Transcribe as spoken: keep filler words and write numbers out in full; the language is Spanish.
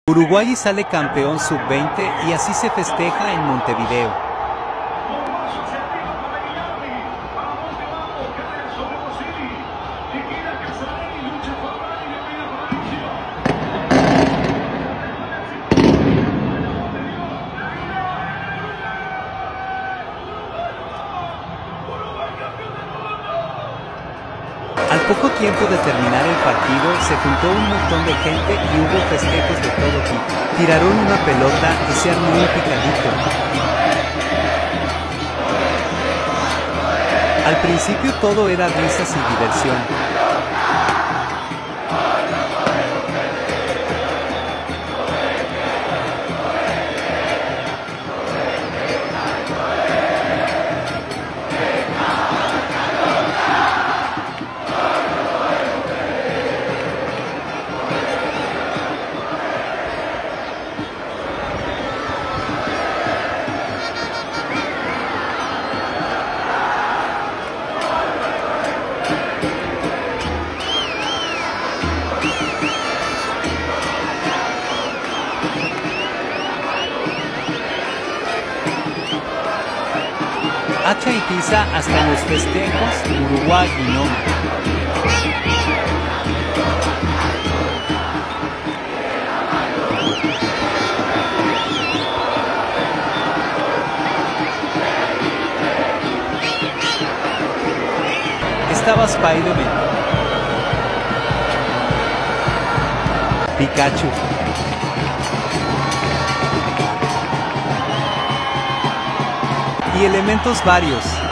Uruguay sale campeón sub veinte y así se festeja en Montevideo. Al poco tiempo de terminar el partido se juntó un montón de gente y hubo festejos de todo tipo. Tiraron una pelota y se armó un picadito. Al principio todo era risas y diversión. Hacha y tiza hasta en los festejos, Uruguay y no. Estaba Spider-Man, Pikachu, y elementos varios.